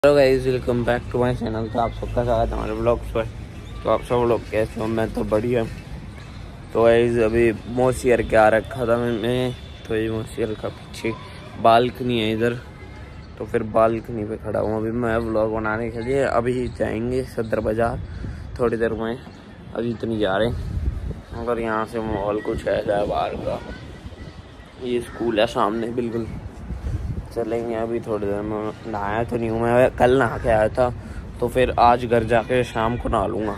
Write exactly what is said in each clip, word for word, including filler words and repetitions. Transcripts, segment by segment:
Hello guys, welcome back to my channel. तो आप सबका स्वागत है हमारे ब्लॉग्स पर। तो आप सब लोग कैसे हो? मैं तो बढ़िया। तो गाइस अभी मोसियर के आ रखा था मैं, तो ये मोसियर का पीछे बालकनी है इधर, तो फिर बालकनी पे खड़ा हूँ अभी मैं ब्लॉग बनाने के लिए। अभी जाएंगे सदर बाज़ार थोड़ी देर में, अभी तो नहीं जा रहे मगर यहाँ से माहौल कुछ ऐसा है बाहर का। ये स्कूल है सामने बिल्कुल, चलेंगे अभी थोड़ी देर में। नहाया तो नहीं हूँ मैं, कल नहा के आया था, तो फिर आज घर जाके शाम को नहा लूँगा।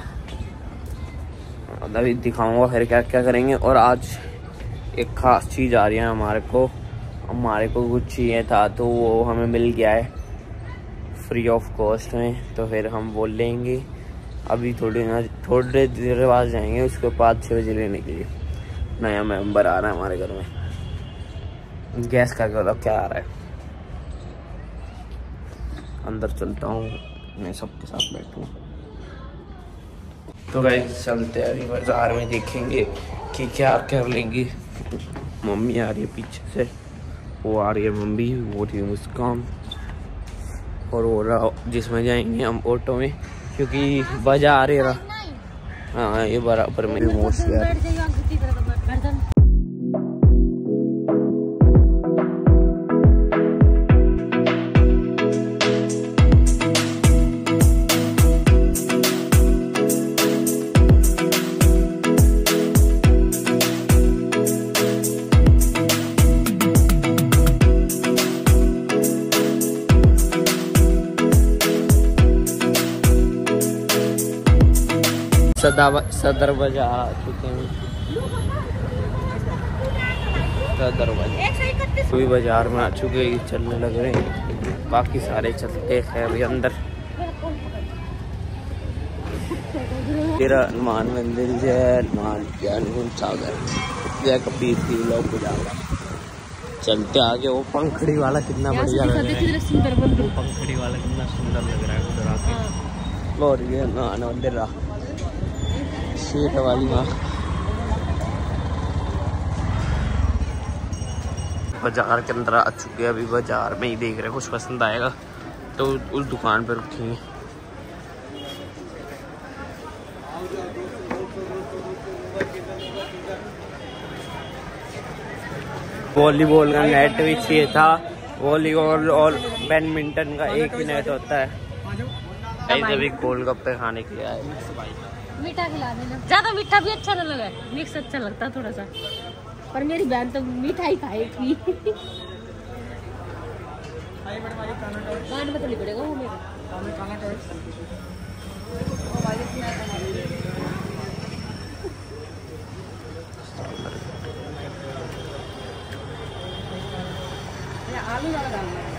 अभी दिखाऊंगा फिर क्या क्या करेंगे। और आज एक ख़ास चीज़ आ रही है हमारे को हमारे को कुछ चाहिए था, तो वो हमें मिल गया है फ्री ऑफ कॉस्ट में, तो फिर हम बोल लेंगे अभी थोड़ी ना थोड़े देर बाद जाएंगे उसके बाद छः बजे लेने के लिए। नया मेंबर आ रहा है हमारे घर में। गैस का क्या क्या आ रहा है, अंदर चलता हूँ, मैं सबके साथ बैठूँ। तो गाइस चलते हैं अभी बाजार में, देखेंगे कि क्या कर लेंगे। मम्मी आ रही है पीछे से, वो आ रही है मम्मी, वो रही है मुस्कान, और वो रहा जिसमें जाएंगे हम ऑटो में, क्योंकि बाजार है रहा। हाँ ये बराबर में मोस्ट सदर बाजार आ चुके हैं। सदर बाजार कोई बाजार में आ चुके हैं, चलने लग रहे हैं। बाकी सारे चलते हैं अभी अंदर। तेरा हनुमान मंदिर जय हनुमान ज्ञान सागर जय कबीर की लोग गुजारा। चलते आगे। वो पंखड़ी वाला कितना बढ़िया लग रहा है, वो पंखड़ी वाला कितना सुंदर लग रहा है उधर आके। और ये हनुमान मंदिर रहा शेर वाली माँ। बाजार के अंदर आ चुके हैं, अभी बाजार में ही देख रहे हैं कुछ पसंद आएगा तो उस दुकान पर रुकेंगे। वॉलीबॉल का नेट भी चाहिए था। वॉलीबॉल और बैडमिंटन का एक ही नेट होता है। अभी गोलगप्पे खाने के लिए आए। मीठा खिला देना, ज्यादा मीठा भी अच्छा ना लगा, मिक्स अच्छा लगता थोड़ा सा, पर मेरी बहन तो मीठा ही खाएगी। कान में तो नहीं पड़ेगा वो मेरे। आलू ज्यादा डालना है।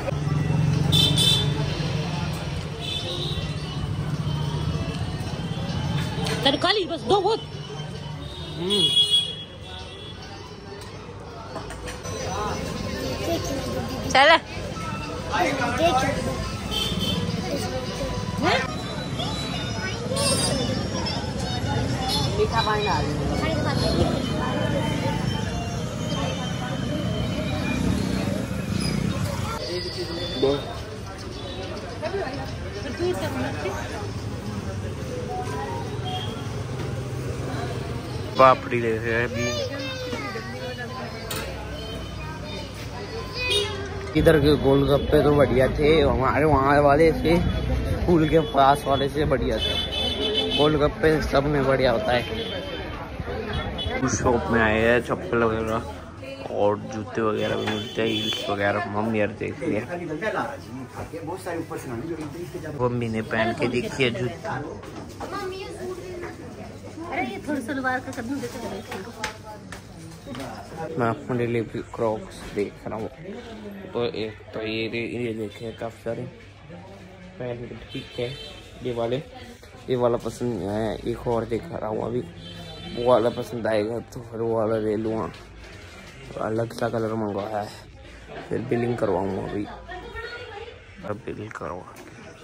तरकारी बस दो बहुत। चल मीठा पानी डाल दो। पापड़ी ले रहे हैं अभी। इधर के गोलगप्पे तो बढ़िया थे, हमारे वहाँ वाले से स्कूल के पास वाले से बढ़िया थे गोलगप्पे, सब में बढ़िया होता है। उस शॉप में आए हैं, चप्पल वगैरह और जूते वगैरह भी मिलते हैं, हील्स वगैरह। मम्मी यार देख लिया, मम्मी ने पहन के देखी है जूता। थोड़ी सलवार का कदम देते मैं अपने लिए भी क्रॉक्स देख रहा हूँ, तो एक तो ये ये देखे काफ़ी सारे पहले तो ठीक है। ये वाले ये वाला पसंद नहीं आया, एक और देख रहा हूँ अभी, वो वाला पसंद आएगा तो फिर वो वाला ले लूँगा। अलग सा कलर मंगवाया है, फिर बिलिंग करवाऊँगा अभी। अब बिल करवा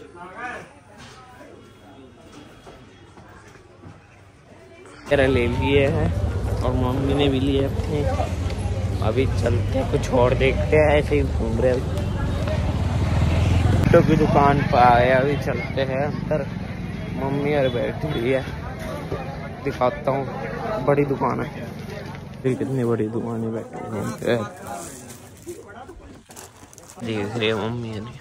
ले लिए हैं और मम्मी ने भी लिए अपने। अभी चलते हैं, कुछ और देखते हैं, ऐसे ही घूम रहे हैं। गिफ्टों की दुकान पर आए, अभी चलते हैं अंदर। मम्मी और बैठी हुई है, दिखाता हूँ। बड़ी दुकान है, कितनी बड़ी दुकान है। बैठी देख रही है मम्मी ने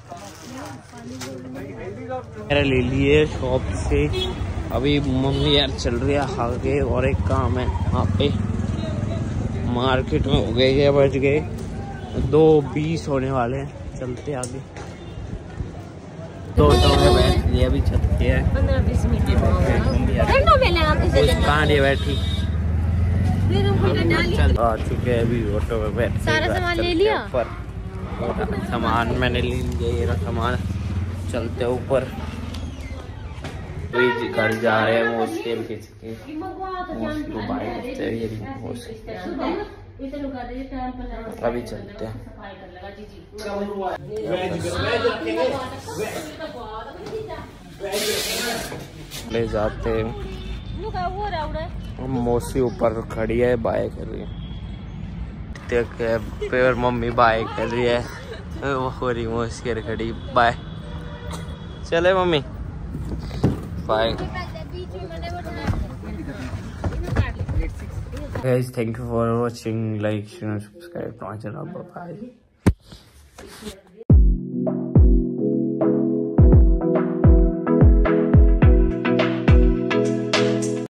मेरा ले लिए शॉप से। अभी मम्मी यार चल रही है आगे, और एक काम है वहाँ पे। मार्केट में हो गए क्या बज गए दो बीस होने वाले हैं, चलते आगे। तो ऑटो में बैठ लिए, अभी चलते हैं। कहाँ लिए बैठी आ चुके हैं अभी ऑटो में बैठ। सारा सामान ले लिया, सामान मैंने ले लिया, ये रहा सामान। चलते ऊपर, घर जा रहे हैं। मोसी के मोसी को बाय करते हैं, ये मोसी। अभी चलते हैं। ले जाते हैं। मोसी ऊपर खड़ी है, बाय कर रही है। देख फिर मम्मी बाय कर रही है, हो रही मोसी खड़ी। बाय, चले mummy, bye. Guys, thank you for watching. Like, share, and subscribe to my channel. Bye bye.